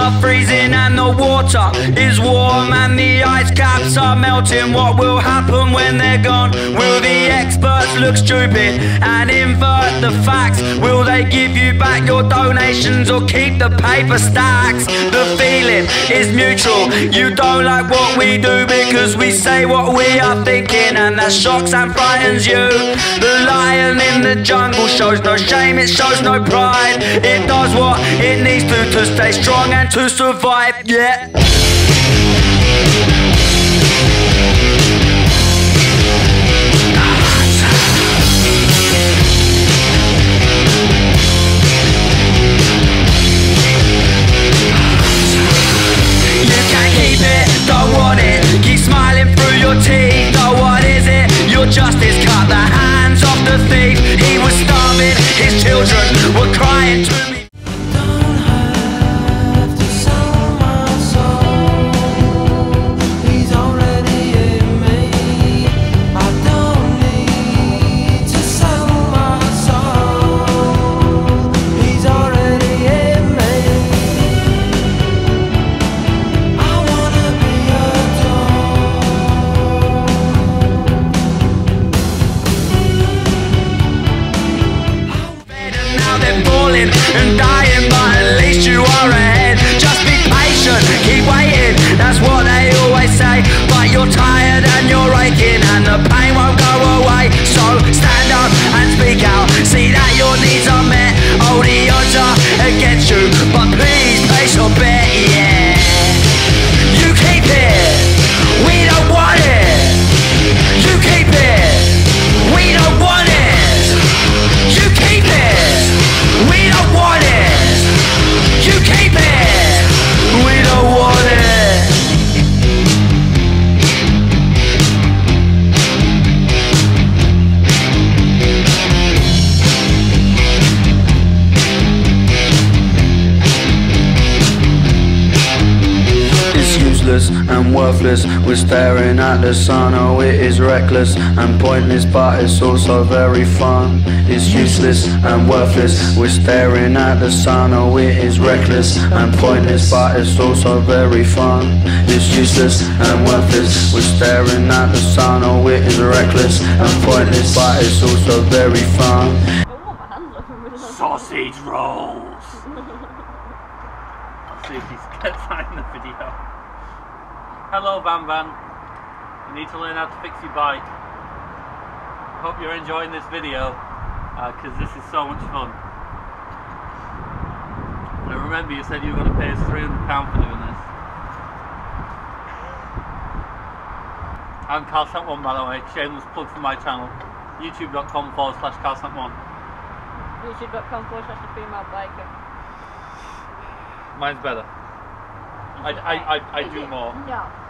are freezing and the water is warm and the ice caps are melting. What will happen when they're gone? Will the experts look stupid and invert the facts? Will they give you back your donations or keep the paper stacks? The feeling is mutual. You don't like what we do because we say what we are thinking, and that shocks and frightens you. The lion in the jungle shows no shame, it shows no pride. It does what it needs to stay strong and to survive, yeah. You can't keep it, don't want it, keep smiling through your teeth. Oh, what is it? Your justice cut the hands off the thief. He was starving, his children were crying to me. And dying, but at least you are ahead. Just be patient, keep waiting, that's what they always say. But you're tired and you're aching and the pain won't go away. So stand up and speak out, see that your needs are met. Oh, the odds are against you, but please place your bet, yeah. You keep it, we don't want it. You keep it, we don't want it. You keep it, we don't want it. You keep it, we don't want it. It's useless and worthless, we're staring at the sun. Oh, it is reckless and pointless, but it's also very fun. It's useless and worthless, we're staring at the sun. Oh, it is reckless and pointless, but it's also very fun. It's useless and worthless, we're staring at the sun. Oh, it is reckless and pointless, but it's also very fun. Sausage rolls. I'll see if he gets that in the video. Hello VanVan, you need to learn how to fix your bike. Hope you're enjoying this video, because this is so much fun. And remember, you said you were going to pay us £300 for doing this. I'm CarSnap1, by the way, shameless plug for my channel. youtube.com/CarSnap1. youtube.com/thefemalebiker. Mine's better. I do more. No.